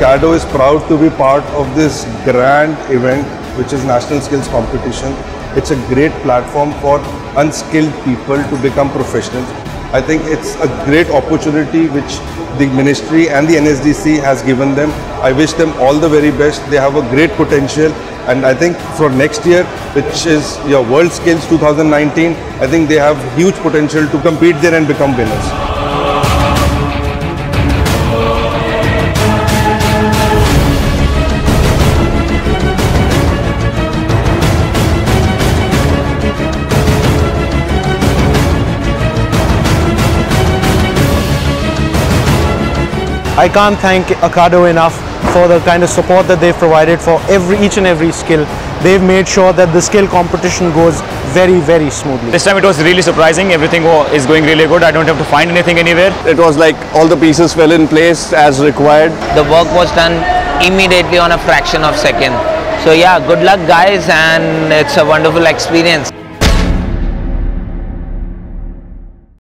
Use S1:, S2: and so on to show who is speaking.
S1: Akkado is proud to be part of this grand event, which is National Skills Competition. It's a great platform for unskilled people to become professionals. I think it's a great opportunity which the ministry and the NSDC has given them. I wish them all the very best. They have a great potential, and I think for next year, which is your World Skills 2019, I think they have huge potential to compete there and become winners.
S2: I can't thank Akkado enough for the kind of support that they've provided for each and every skill. They've made sure that the skill competition goes very, very smoothly.
S3: This time it was really surprising. Everything is going really good. I don't have to find anything anywhere.
S4: It was like all the pieces fell in place as required.
S5: The work was done immediately on a fraction of a second. So yeah, good luck guys, and it's a wonderful experience.